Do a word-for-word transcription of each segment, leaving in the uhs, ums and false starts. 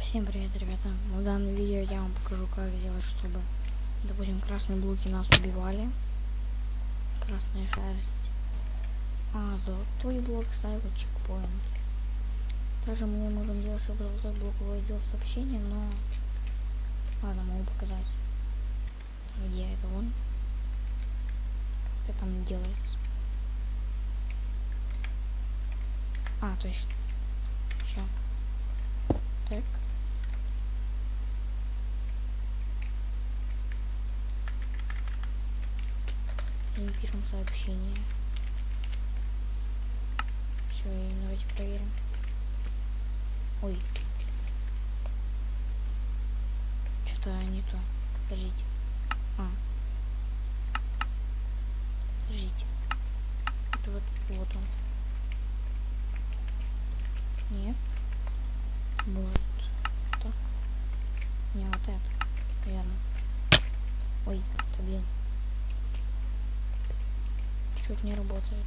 Всем привет, ребята! В данном видео я вам покажу, как сделать, чтобы, допустим, красные блоки нас убивали. Красная шерсть. А золотой блок ставил чекпоинт. Также мы можем делать, чтобы золотой блок выводил сообщение, но... Ладно, могу показать. Где это он? Как это там делается? А, точно. Сейчас. Так. И пишем сообщение. Все, и давайте проверим. Ой. Что-то не то. Подождите. А. Подождите. Это вот, вот он. Нет. Может так. Не, вот это. Верно. Ой, да блин. Чуть не работает.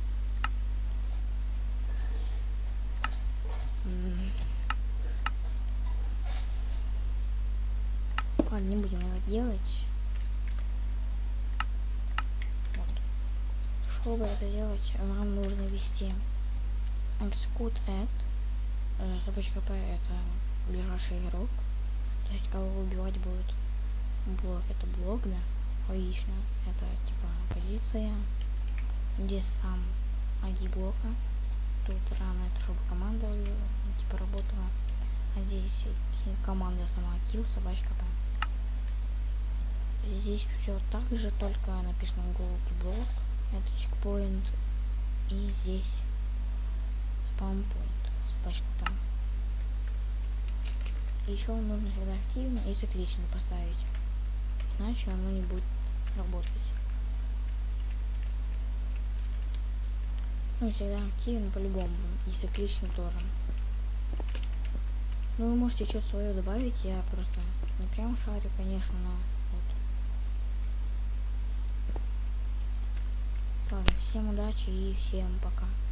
М-м. Ладно, не будем это делать. Вот. Чтобы это сделать, нам нужно ввести xcode add собачка p это ближайший игрок. То есть кого убивать будет. Блок это блок, да. Логично. Это типа позиция. Здесь сам ай ди блока. Тут рано это чтобы команда типа работала. А здесь команда сама kill собачка p. Здесь все так же, только написано gold блок. Это чекпоинт. И здесь спаунпоинт. Собачка p. Еще нужно всегда активно и циклично поставить. Иначе оно не будет работать. Ну, всегда активно по-любому. И циклично тоже. Ну, вы можете что-то свое добавить. Я просто не прям шарю, конечно, но вот. Ладно, всем удачи и всем пока.